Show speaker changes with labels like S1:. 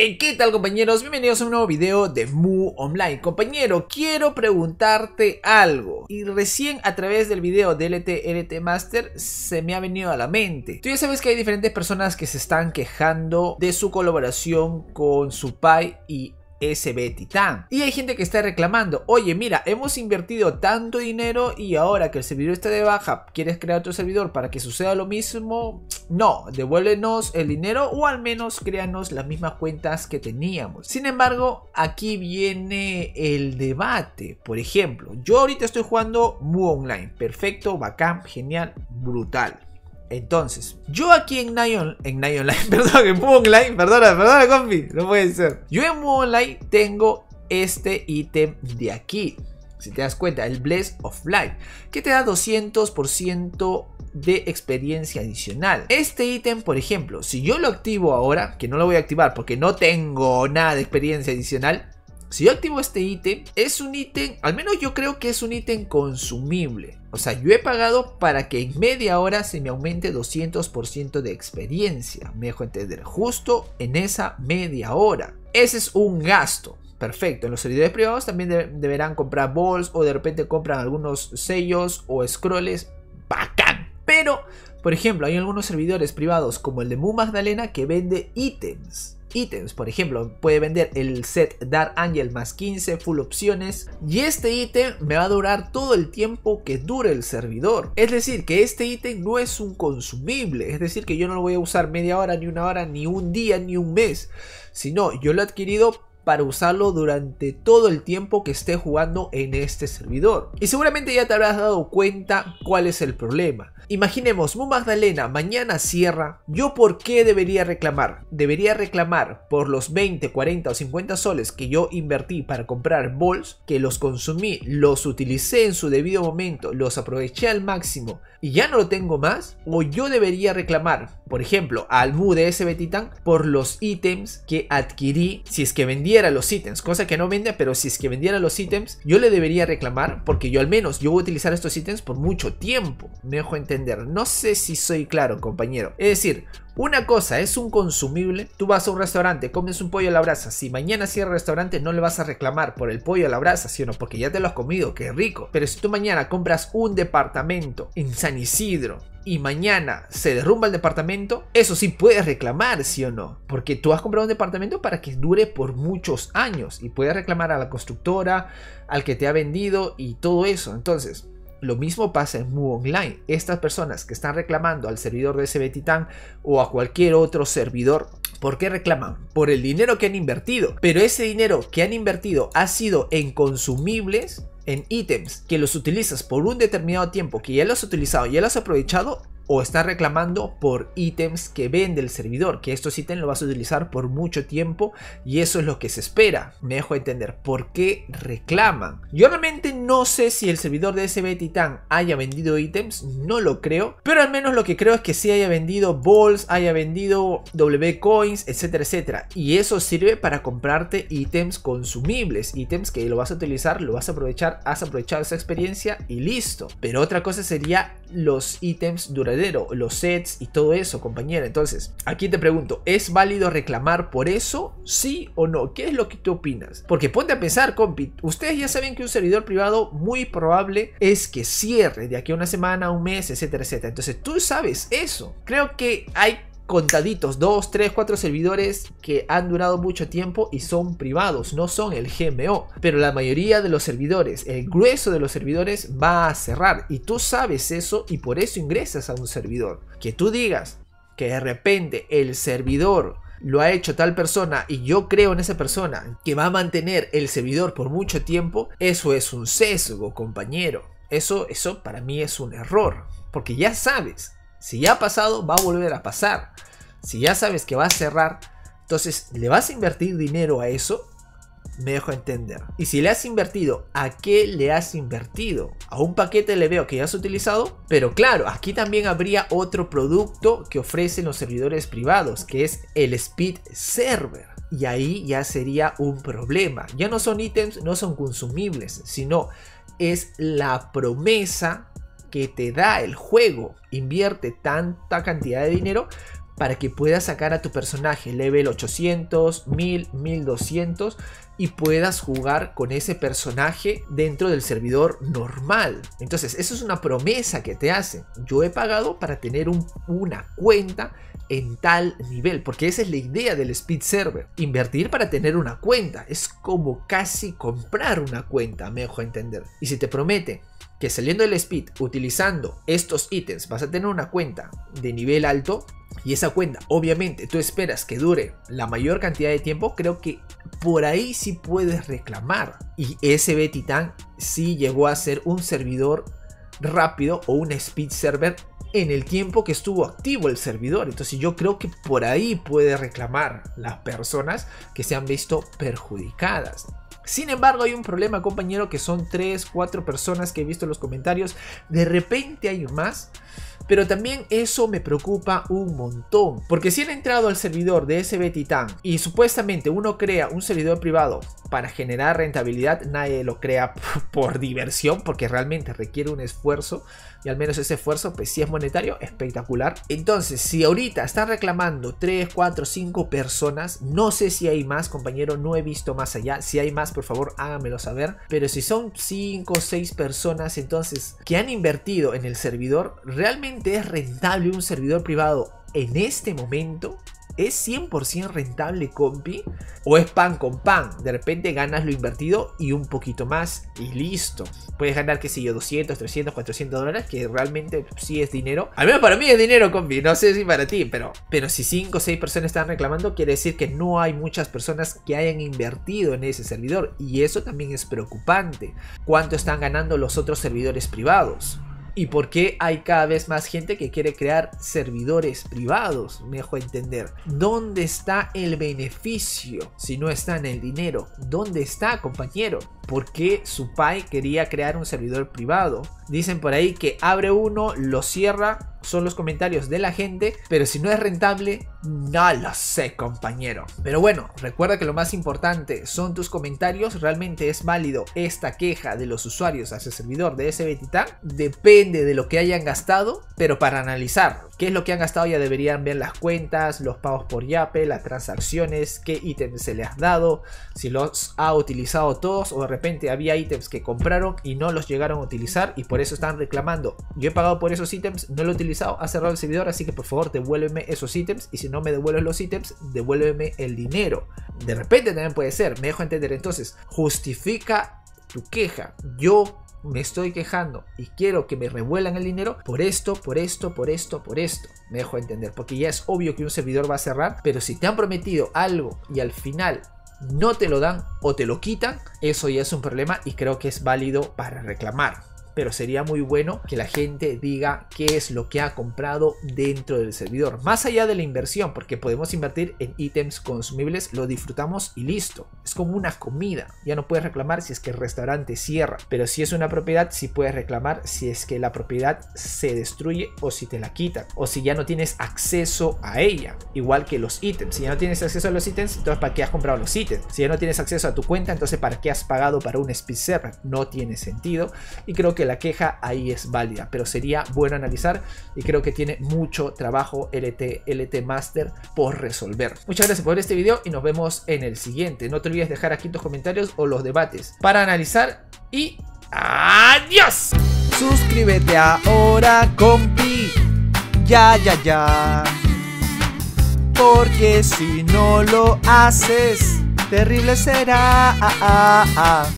S1: Hey, ¿qué tal, compañeros? Bienvenidos a un nuevo video de Mu Online. Compañero, quiero preguntarte algo. Y recién a través del video de LT Master se me ha venido a la mente. Tú ya sabes que hay diferentes personas que se están quejando de su colaboración con Supai y SB Titan. Y hay gente que está reclamando: oye, mira, hemos invertido tanto dinero y ahora que el servidor está de baja, ¿quieres crear otro servidor para que suceda lo mismo? No, devuélvenos el dinero o al menos créanos las mismas cuentas que teníamos. Sin embargo, aquí viene el debate. Por ejemplo, yo ahorita estoy jugando Mu Online. Perfecto, bacán, genial, brutal. Entonces, yo aquí en Mu Online, perdona, compi, no puede ser. Yo en Mu Online tengo este ítem de aquí. Si te das cuenta, el Bless of Life, que te da 200% de experiencia adicional. Este ítem, por ejemplo, si yo lo activo ahora, que no lo voy a activar porque no tengo nada de experiencia adicional. Si yo activo este ítem, es un ítem, al menos yo creo que es un ítem consumible. O sea, yo he pagado para que en media hora se me aumente 200% de experiencia. Me dejo entender, justo en esa media hora. Ese es un gasto. Perfecto, en los servidores privados también deberán comprar balls o de repente compran algunos sellos o scrolls. ¡Bacán! Pero, por ejemplo, hay algunos servidores privados como el de Mu Magdalena que vende ítems. Por ejemplo, puede vender el set Dark Angel más 15 full opciones y este ítem me va a durar todo el tiempo que dure el servidor. Es decir, que este ítem no es un consumible, es decir, que yo no lo voy a usar media hora, ni una hora, ni un día, ni un mes, sino yo lo he adquirido para usarlo durante todo el tiempo que esté jugando en este servidor. Y seguramente ya te habrás dado cuenta cuál es el problema. Imaginemos, Mu Magdalena mañana cierra. ¿Yo por qué debería reclamar? Debería reclamar por los 20, 40 o 50 soles que yo invertí para comprar balls, que los consumí, los utilicé en su debido momento, los aproveché al máximo y ya no lo tengo más. ¿O yo debería reclamar, por ejemplo, al Mu de SB Titan por los ítems que adquirí? Si es que vendiera los ítems, cosa que no vende, pero si es que vendiera los ítems, yo le debería reclamar porque yo al menos yo voy a utilizar estos ítems por mucho tiempo. Me dejo entender. No sé si soy claro, compañero. Es decir, una cosa es un consumible. Tú vas a un restaurante, comes un pollo a la brasa. Si mañana cierra el restaurante, no le vas a reclamar por el pollo a la brasa, ¿sí o no? Porque ya te lo has comido, qué rico. Pero si tú mañana compras un departamento en San Isidro y mañana se derrumba el departamento, eso sí puedes reclamar, ¿sí o no? Porque tú has comprado un departamento para que dure por muchos años y puedes reclamar a la constructora, al que te ha vendido y todo eso. Entonces, lo mismo pasa en Mu Online. Estas personas que están reclamando al servidor de SB Titan o a cualquier otro servidor, ¿por qué reclaman? Por el dinero que han invertido. Pero ese dinero que han invertido ha sido en consumibles, en ítems que los utilizas por un determinado tiempo, que ya los has utilizado, ya los has aprovechado. O estás reclamando por ítems que vende el servidor, que estos ítems los vas a utilizar por mucho tiempo y eso es lo que se espera. Me dejo entender por qué reclaman. Yo realmente no sé si el servidor de SB Titan haya vendido ítems, no lo creo, pero al menos lo que creo es que sí haya vendido balls, haya vendido W coins, etcétera, etcétera. Y eso sirve para comprarte ítems consumibles, ítems que lo vas a utilizar, lo vas a aprovechar, has aprovechado esa experiencia y listo. Pero otra cosa sería los ítems duraderos, los sets y todo eso, compañero. Entonces, aquí te pregunto, ¿es válido reclamar por eso? ¿Sí o no? ¿Qué es lo que tú opinas? Porque ponte a pensar, compi, ustedes ya saben que un servidor privado muy probable es que cierre de aquí a una semana, un mes, etcétera, etcétera. Entonces, tú sabes eso. Creo que hay contaditos, 2, 3, 4 servidores que han durado mucho tiempo y son privados, no son el GMO. Pero la mayoría de los servidores, el grueso de los servidores va a cerrar y tú sabes eso y por eso ingresas a un servidor. Que tú digas que de repente el servidor lo ha hecho tal persona y yo creo en esa persona que va a mantener el servidor por mucho tiempo, eso es un sesgo, compañero. Eso para mí es un error, porque ya sabes. Si ya ha pasado, va a volver a pasar. Si ya sabes que va a cerrar, entonces, ¿le vas a invertir dinero a eso? Me dejo entender. Y si le has invertido, ¿a qué le has invertido? A un paquete le veo que ya has utilizado. Pero claro, aquí también habría otro producto que ofrecen los servidores privados, que es el Speed Server. Y ahí ya sería un problema. Ya no son ítems, no son consumibles, sino es la promesa que te da el juego. Invierte tanta cantidad de dinero para que puedas sacar a tu personaje level 800, 1000, 1200 y puedas jugar con ese personaje dentro del servidor normal. Entonces eso es una promesa que te hacen. Yo he pagado para tener una cuenta en tal nivel, porque esa es la idea del Speed Server. Invertir para tener una cuenta es como casi comprar una cuenta, me dejo entender. Y si te prometen que saliendo del Speed, utilizando estos ítems, vas a tener una cuenta de nivel alto, y esa cuenta obviamente tú esperas que dure la mayor cantidad de tiempo, creo que por ahí sí puedes reclamar. Y SB Titan sí llegó a ser un servidor rápido o un Speed Server en el tiempo que estuvo activo el servidor. Entonces yo creo que por ahí puede reclamar las personas que se han visto perjudicadas. Sin embargo, hay un problema, compañero, que son 3, 4 personas que he visto en los comentarios. De repente hay más, pero también eso me preocupa un montón. Porque si han entrado al servidor de SB Titan y supuestamente uno crea un servidor privado para generar rentabilidad, nadie lo crea por diversión, porque realmente requiere un esfuerzo. Y al menos ese esfuerzo, pues si es monetario, espectacular. Entonces, si ahorita están reclamando 3, 4, 5 personas, no sé si hay más, compañero, no he visto más allá. Si hay más, por favor, háganmelo saber. Pero si son 5 o 6 personas, entonces, que han invertido en el servidor, ¿realmente es rentable un servidor privado en este momento? ¿Es 100% rentable, compi? ¿O es pan con pan? De repente ganas lo invertido y un poquito más y listo. Puedes ganar, qué sé yo, 200, 300, 400 dólares, que realmente sí es dinero. Al menos para mí es dinero, compi. No sé si para ti, pero si 5 o 6 personas están reclamando, quiere decir que no hay muchas personas que hayan invertido en ese servidor. Y eso también es preocupante. ¿Cuánto están ganando los otros servidores privados? ¿Y por qué hay cada vez más gente que quiere crear servidores privados? Me dejo entender. ¿Dónde está el beneficio si no está en el dinero? ¿Dónde está, compañero? ¿Por qué Supai quería crear un servidor privado? Dicen por ahí que abre uno, lo cierra. Son los comentarios de la gente, pero si no es rentable, no lo sé, compañero. Pero bueno, recuerda que lo más importante son tus comentarios. ¿Realmente es válido esta queja de los usuarios hacia el servidor de SB Titan? Depende de lo que hayan gastado, pero para analizar qué es lo que han gastado ya deberían ver las cuentas, los pagos por Yape, las transacciones, qué ítems se les ha dado, si los ha utilizado todos o de repente había ítems que compraron y no los llegaron a utilizar y por eso están reclamando. Yo he pagado por esos ítems, no lo he utilizado, ha cerrado el servidor, así que por favor devuélveme esos ítems, y si no me devuelves los ítems, devuélveme el dinero. De repente también puede ser, me dejo entender. Entonces justifica tu queja. Yo me estoy quejando y quiero que me revuelvan el dinero por esto, por esto, por esto, por esto. Me dejo entender, porque ya es obvio que un servidor va a cerrar, pero si te han prometido algo y al final no te lo dan o te lo quitan, eso ya es un problema y creo que es válido para reclamar. Pero sería muy bueno que la gente diga qué es lo que ha comprado dentro del servidor, más allá de la inversión, porque podemos invertir en ítems consumibles, lo disfrutamos y listo. Es como una comida, ya no puedes reclamar si es que el restaurante cierra, pero si es una propiedad sí puedes reclamar si es que la propiedad se destruye o si te la quitan o si ya no tienes acceso a ella, igual que los ítems. Si ya no tienes acceso a los ítems, entonces ¿para qué has comprado los ítems? Si ya no tienes acceso a tu cuenta, entonces ¿para qué has pagado para un Speed Server? No tiene sentido y creo que la queja ahí es válida, pero sería bueno analizar y creo que tiene mucho trabajo LT Master por resolver. Muchas gracias por ver este video y nos vemos en el siguiente. No te olvides dejar aquí tus comentarios o los debates para analizar y ¡adiós!
S2: Suscríbete ahora, compi, ya, porque si no lo haces, terrible será.